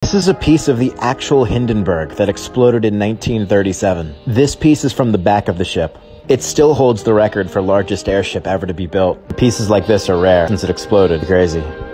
This is a piece of the actual Hindenburg that exploded in 1937. This piece is from the back of the ship. It still holds the record for largest airship ever to be built. Pieces like this are rare since it exploded. Crazy.